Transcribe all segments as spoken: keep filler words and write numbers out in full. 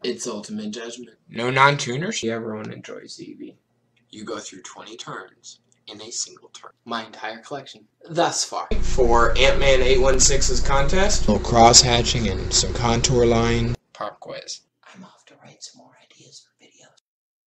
It's ultimate judgment. No non-tuners? Everyone enjoys Eevee. You go through twenty turns in a single turn. My entire collection thus far. For Ant-Man eight one six's contest, a little cross-hatching and some contour line. Pop quiz. I'm off to write some more ideas for videos.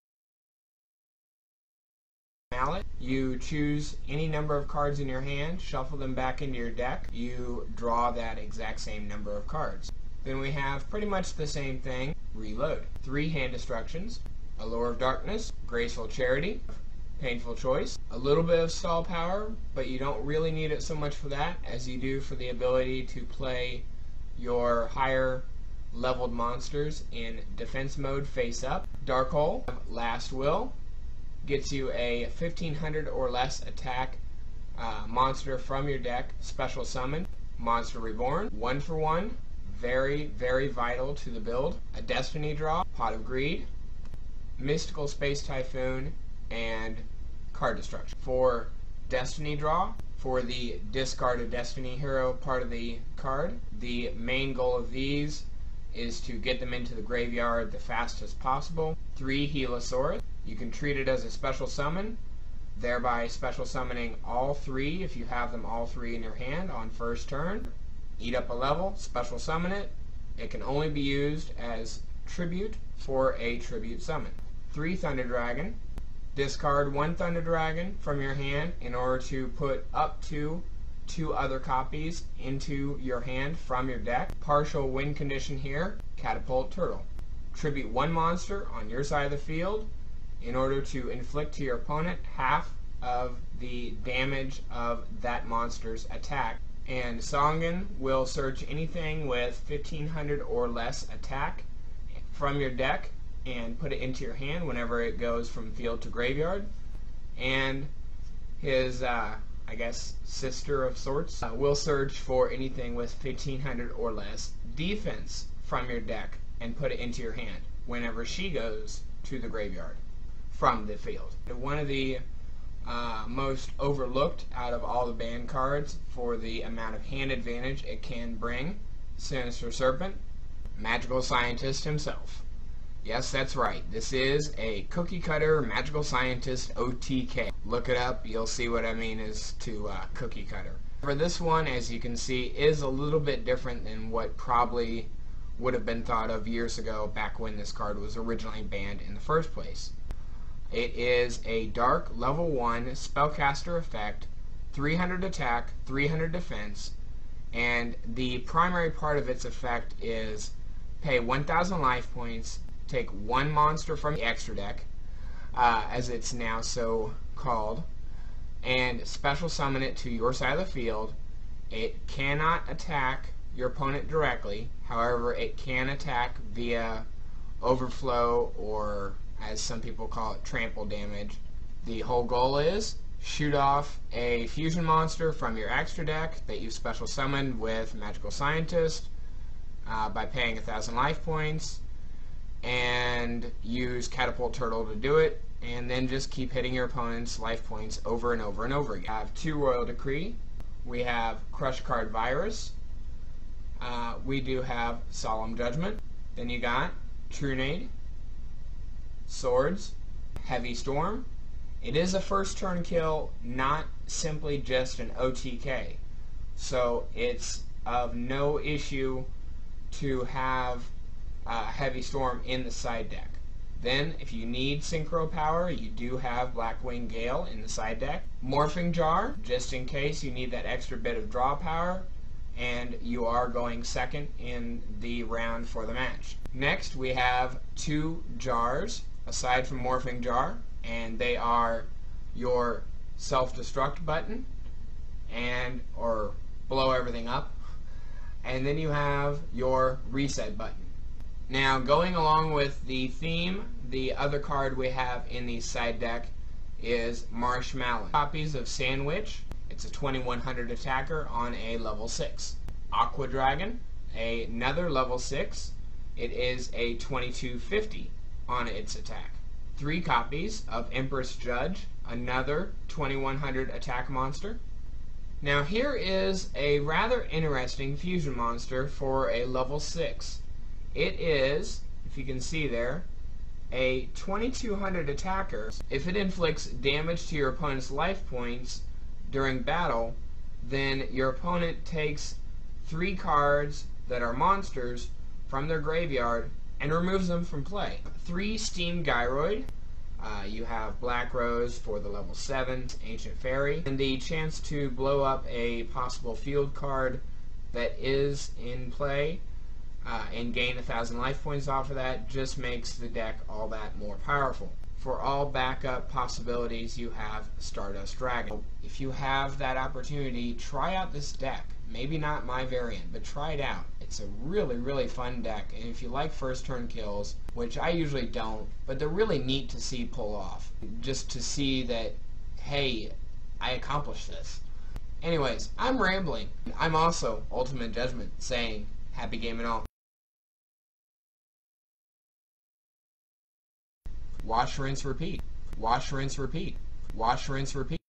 Mallet. You choose any number of cards in your hand, shuffle them back into your deck. You draw that exact same number of cards. Then we have pretty much the same thing. Reload. Three hand destructions. Allure of Darkness, Graceful Charity, Painful Choice, a little bit of stall power, but you don't really need it so much for that as you do for the ability to play your higher leveled monsters in defense mode face up. Dark Hole, Last Will, gets you a fifteen hundred or less attack uh, monster from your deck, special summon. Monster Reborn, one for one, very, very vital to the build. A Destiny Draw, Pot of Greed, Mystical Space Typhoon, and Card Destruction. For Destiny Draw, for the discarded Destiny Hero part of the card, the main goal of these is to get them into the graveyard the fastest possible. Three Helosaurus. You can treat it as a special summon, thereby special summoning all three if you have them all three in your hand on first turn. Eat up a level, special summon it. It can only be used as tribute for a tribute summon. Three Thunder Dragon. Discard one Thunder Dragon from your hand in order to put up to two other copies into your hand from your deck. Partial win condition here. Catapult Turtle. Tribute one monster on your side of the field in order to inflict to your opponent half of the damage of that monster's attack. And Songen will search anything with fifteen hundred or less attack from your deck and put it into your hand whenever it goes from field to graveyard. And his, uh, I guess, sister of sorts uh, will search for anything with fifteen hundred or less defense from your deck and put it into your hand whenever she goes to the graveyard from the field. One of the uh, most overlooked out of all the banned cards for the amount of hand advantage it can bring, Sinister Serpent, Magical Scientist himself. Yes, that's right. This is a cookie cutter Magical Scientist O T K. Look it up, you'll see what I mean is to uh, cookie cutter. For this one, as you can see, is a little bit different than what probably would have been thought of years ago back when this card was originally banned in the first place. It is a dark level one spellcaster effect, three hundred attack, three hundred defense, and the primary part of its effect is pay one thousand life points, take one monster from the extra deck, uh, as it's now so called, and special summon it to your side of the field. It cannot attack your opponent directly, however it can attack via overflow, or as some people call it, trample damage. The whole goal is shoot off a fusion monster from your extra deck that you special summoned with Magical Scientist uh, by paying a thousand life points, and use Catapult Turtle to do it, and then just keep hitting your opponent's life points over and over and over again. We have two Royal Decree, we have Crush Card Virus, uh, we do have Solemn Judgment, then you got Trunade, Swords, Heavy Storm. It is a first turn kill, not simply just an O T K, so it's of no issue to have uh, Heavy Storm in the side deck. Then, if you need Synchro Power, you do have Blackwing Gale in the side deck. Morphing Jar, just in case you need that extra bit of draw power, and you are going second in the round for the match. Next, we have two jars, aside from Morphing Jar, and they are your self-destruct button, and or blow everything up, and then you have your reset button. Now, going along with the theme, the other card we have in the side deck is Marshmallow. Copies of Sandwich. It's a twenty-one hundred attacker on a level six. Aqua Dragon, another level six. It is a twenty-two fifty on its attack. Three copies of Empress Judge, another twenty-one hundred attack monster. Now here is a rather interesting fusion monster for a level six. It is if you can see there, a twenty-two hundred attacker, if it inflicts damage to your opponent's life points during battle, then your opponent takes three cards that are monsters from their graveyard and removes them from play. Three Steam Gyroid. Uh, you have Black Rose for the level seven Ancient Fairy, and the chance to blow up a possible field card that is in play uh, and gain a thousand life points off of that just makes the deck all that more powerful. For all backup possibilities, you have Stardust Dragon. If you have that opportunity, try out this deck. Maybe not my variant, but try it out. It's a really, really fun deck, and if you like first turn kills, which I usually don't, but they're really neat to see pull off. Just to see that, hey, I accomplished this. Anyways, I'm rambling. I'm also Ultimate Judgment, saying happy gaming all. Wash, rinse, repeat. Wash, rinse, repeat. Wash, rinse, repeat.